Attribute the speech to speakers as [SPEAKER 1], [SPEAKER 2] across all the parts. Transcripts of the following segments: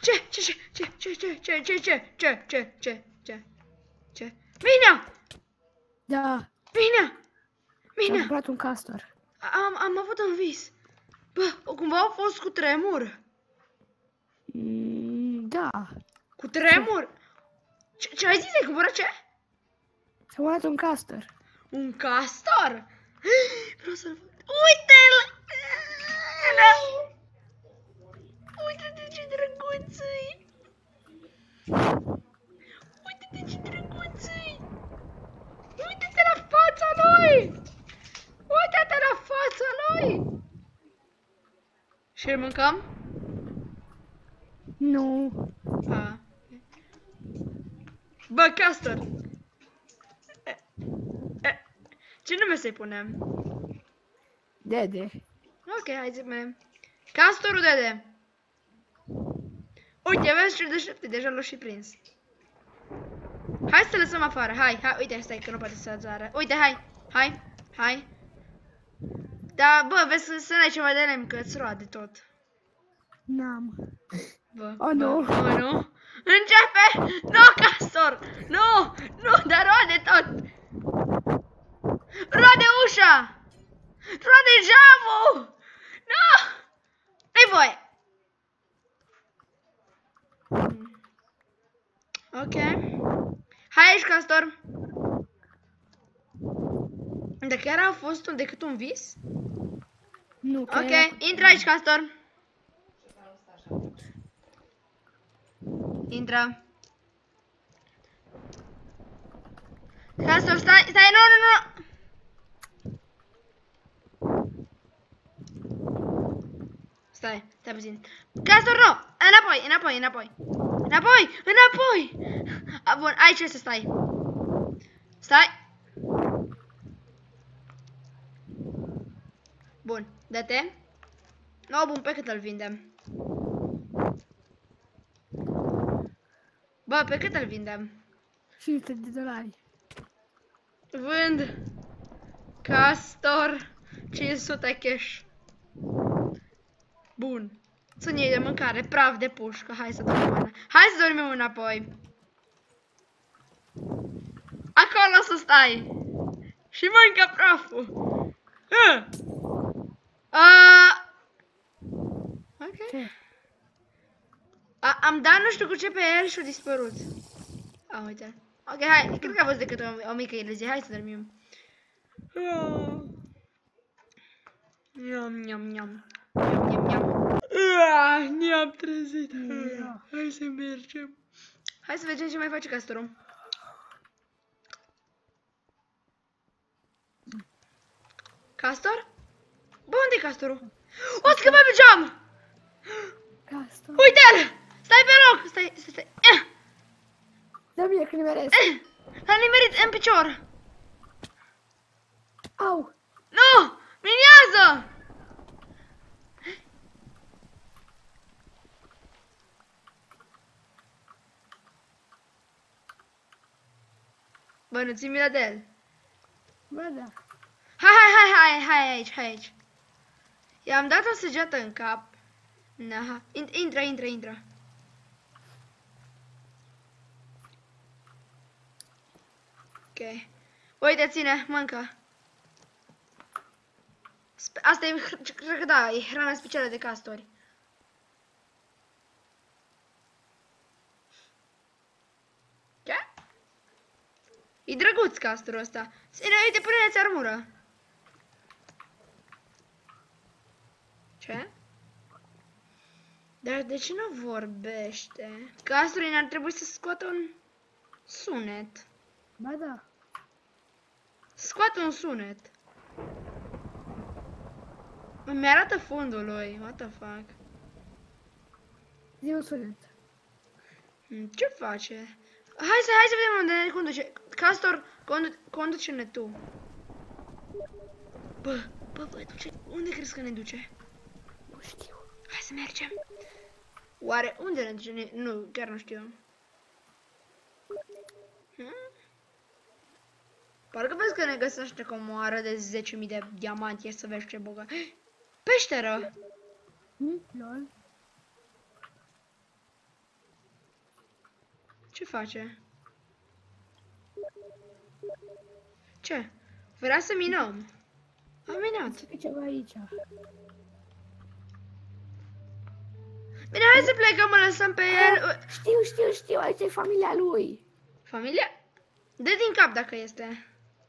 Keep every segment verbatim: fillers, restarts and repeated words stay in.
[SPEAKER 1] Ce? Ce? Ce? Ce? Ce? Ce? Ce? Ce? Ce? Ce? Ce? Ce? Ce? Ce? Minea!
[SPEAKER 2] Da.
[SPEAKER 1] Minea!
[SPEAKER 2] Am
[SPEAKER 1] Minea!
[SPEAKER 2] cumpărat un castor.
[SPEAKER 1] Am, am avut un vis. Bă, cumva a fost cu tremur.
[SPEAKER 2] Mm, da.
[SPEAKER 1] Cu tremur? Ce, ce ai zis? Ai cumpărat ce?
[SPEAKER 2] S-a cumpărat un castor.
[SPEAKER 1] Un castor? Vreau să-l văd. Uite-l! Uite-te ce drăguț e! Uite-te ce drăguț e! Uite-te la fața lui! Uite-te la fața lui! Și îl mâncăm?
[SPEAKER 2] Nu.
[SPEAKER 1] A. Bă, castor! E, e, ce nume să-i punem?
[SPEAKER 2] Dede.
[SPEAKER 1] Ok, hai zi-mi. Castorul Dede. Uite, vezi ce deștept, deja l-a și prins. Hai să lăsăm afară, hai, hai, uite, stai că nu poate să zară. Uite, hai, hai, hai. Da, bă, vezi să, să n-ai ceva de lemn, că îți roade tot.
[SPEAKER 2] N-am.
[SPEAKER 1] Bă,
[SPEAKER 2] Oh,
[SPEAKER 1] bă,
[SPEAKER 2] nu.
[SPEAKER 1] oh, nu. Începe! Nu, castor! Nu, nu, dar roade tot! Roade ușa! Roade geamul! Nu! Nu-i voie! Ok. Hai aici, castor. Dar chiar a fost un, decât un vis?
[SPEAKER 2] Nu, că
[SPEAKER 1] Ok,
[SPEAKER 2] era-
[SPEAKER 1] intră aici, castor. Intră. Castor, stai, stai, nu, nu, nu. Stai, stai puțin. Castor, nu! Înapoi, înapoi, înapoi. Înapoi, înapoi! A, bun, aici trebuie să stai. Stai. Bun, dă-te. No, bun, pe cât îl vindem? Bă, pe cât îl vindem?
[SPEAKER 2] cinci sute de dolari.
[SPEAKER 1] Vând castor cinci sute cash. Bun. Sunt ei de mâncare, praf de pușcă. Hai să dormim. Hai să dormim înapoi. Acolo să stai. Și mâncă praful. Uh. Uh. Ok.
[SPEAKER 2] Ce?
[SPEAKER 1] A, am dat nu știu cu ce pe el și a dispărut. A, uite. Ok, hai. Cred că a fost decât o, o mică iluzie. Hai să dormim. Niam, niam, niam. Niam, niam, niam. Ah, ne-am trezit.
[SPEAKER 2] Ia.
[SPEAKER 1] Hai să mergem. Hai să vedem ce mai face castorul. Castor? Bă, unde e castorul? O scăpat pe geam!
[SPEAKER 2] Castor.
[SPEAKER 1] Uite-l! Stai pe loc! Stai, stai, stai. Eh,
[SPEAKER 2] Da bine că nimeresc.
[SPEAKER 1] eh. L-am nimerit în picior.
[SPEAKER 2] Au.
[SPEAKER 1] Nu! Miniază! Bă, nu ți milă de el.
[SPEAKER 2] Bă, da.
[SPEAKER 1] Hai, hai, hai, hai, hai aici, hai aici. I-am dat o săgeată în cap. Aha. Intră, intră, intră. Ok. Uite, ține, mâncă. Sp Asta e, cred că da, e hrana specială de castori. Ce? E drăguț castorul ăsta. Ține, uite, pune-ți armură. Ce? Dar de ce nu vorbește? Castorii n-ar trebui să scoată un sunet.
[SPEAKER 2] Ba da.
[SPEAKER 1] Scoate un sunet. Mi arată fundul lui. What the fuck?
[SPEAKER 2] Zi un sunet.
[SPEAKER 1] Hmm, ce face? Hai să, hai să vedem unde ne conduce. Castor, condu conduce-ne tu. Bă, bă, bă, duce. Unde crezi că ne duce?
[SPEAKER 2] Nu știu.
[SPEAKER 1] Hai să mergem. Oare unde ne duce? Ne... Nu, chiar nu știu. Hmm? Parcă vezi că ne găsește cu o moară de zece mii de diamanti. Să vezi ce bogat. Peșteră!
[SPEAKER 2] Hm? Lol.
[SPEAKER 1] Ce face? Ce? Vrea să minăm. Am minat.
[SPEAKER 2] E ceva aici.
[SPEAKER 1] Bine, hai să plecăm, îl lăsăm pe el.
[SPEAKER 2] Știu, știu, știu, aici e familia lui.
[SPEAKER 1] Familia? Dă din cap dacă este.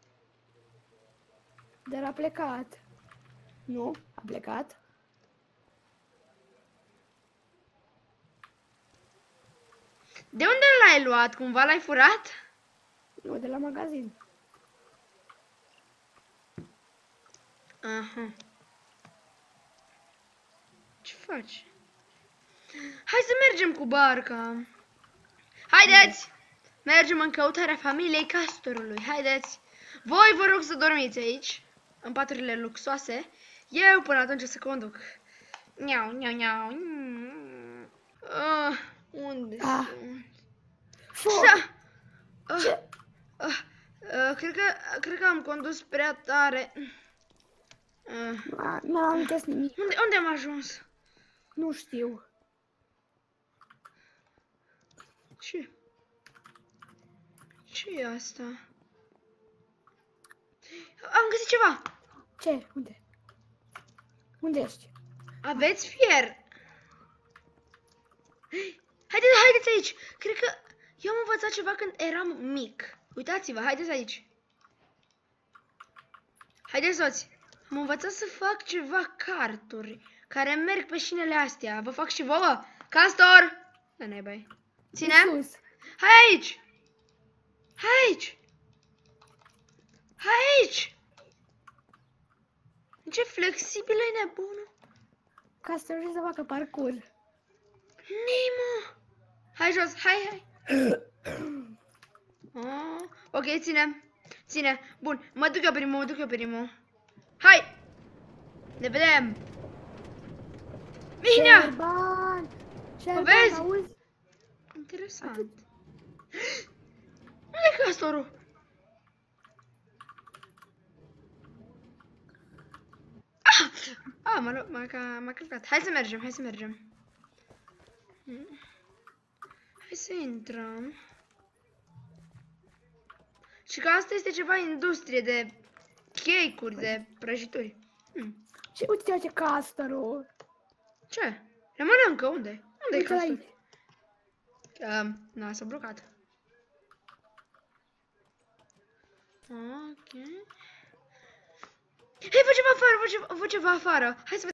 [SPEAKER 2] Dar a plecat. Nu? A plecat?
[SPEAKER 1] De unde l-ai luat? Cumva l-ai furat?
[SPEAKER 2] Nu, de la magazin.
[SPEAKER 1] Aha. Ce faci? Hai să mergem cu barca. Haideți! Mergem în căutarea familiei castorului. Haideți! Voi vă rog să dormiți aici, în paturile luxoase. Eu până atunci o să conduc. Niau, niau, niau. Uh, unde
[SPEAKER 2] Ah.
[SPEAKER 1] sunt?
[SPEAKER 2] Foc!
[SPEAKER 1] Așa. Uh, uh, uh, cred, că, cred că am condus prea tare. Uh,
[SPEAKER 2] Nu nu am amintesc nimic.
[SPEAKER 1] unde, unde am ajuns?
[SPEAKER 2] Nu știu.
[SPEAKER 1] Ce? Ce e asta? Am găsit ceva!
[SPEAKER 2] Ce? Unde? Unde ești?
[SPEAKER 1] Aveți fier! Haideți, haideți aici! Cred că eu am învățat ceva când eram mic. Uitați-vă, haideți aici. Haideți toți. Am învățat să fac ceva carturi care merg pe șinele astea. Vă fac și vouă? Castor! Da, naibai. Ține?
[SPEAKER 2] Sus.
[SPEAKER 1] Hai aici! Hai aici! Hai aici! Ce flexibil e nebunul!
[SPEAKER 2] Ca să reușești să facă parcurs.
[SPEAKER 1] Nemo! Hai jos, hai, hai! Oh, ok, ține. Ține. Bun, mă duc eu primul, mă duc eu primul. Hai! Ne vedem! Mihnea!
[SPEAKER 2] Șerban! Șerban,
[SPEAKER 1] vezi?
[SPEAKER 2] auzi?
[SPEAKER 1] Interesant. Unde e castorul? Ah! Ah, m-a m-a ca- m-a călcat. Hai să mergem, hai să mergem. Hmm. Hai să intrăm. Și că asta este ceva industrie de cake-uri, de prăjituri. Hmm.
[SPEAKER 2] Ce, uite ce castorul.
[SPEAKER 1] Ce? Le mănâncă? Unde? Unde e
[SPEAKER 2] Uite-l
[SPEAKER 1] castor?
[SPEAKER 2] aici.
[SPEAKER 1] Um, na, s-a blocat. Ok. Hei, fă ceva afară, fă ceva, fă ceva afară. Hai să